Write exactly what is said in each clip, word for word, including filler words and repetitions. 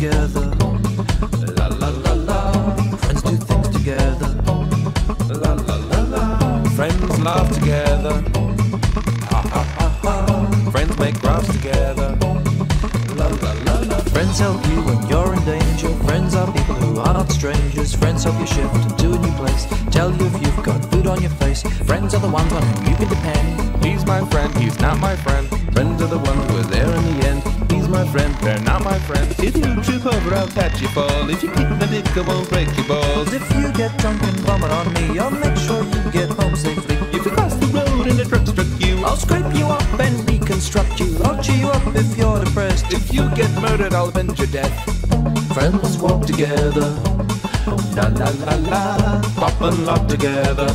together. La la la la. Friends do things together. La la la la. Friends laugh together. Ha ha ha ha. Friends make graphs together. La la la la. Friends help you when you're in danger. Friends are people who are not strangers. Friends help you shift into a new place. Tell you if you've got food on your face. Friends are the ones on whom you can depend. He's my friend, he's not my friend. Friends are the ones who are there in the end. He's my friend, they're not my friends. If you trip over, I'll catch you fall. If you keep my dick, I won't break your balls. If you get drunk and vomit on me, I'll make sure you get home safely. If you cross the road and a truck struck you, I'll scrape you up and reconstruct you. I'll cheer you up if you're depressed. if you get murdered, I'll avenge your death. Friends walk together. La la la la, pop and lock together.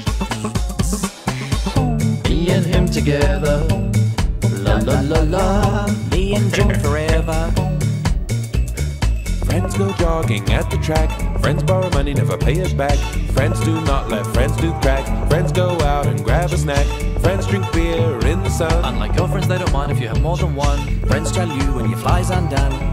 Me and him together. La la la la. Me and Jim forever. Friends go jogging at the track. Friends borrow money, never pay it back. Friends do not let friends do crack. Friends go out and grab a snack. Friends drink beer in the sun. Unlike your friends, they don't mind if you have more than one. Friends tell you when your fly's undone.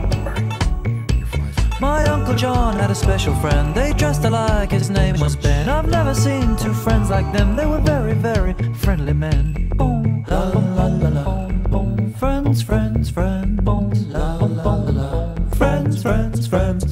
My Uncle John had a special friend. They dressed alike, his name was Ben. I've never seen two friends like them. They were very, very friendly men. Boom, la la la la. Boom, friends, friends, friends. Boom, la la la la. Friends, friends, friends.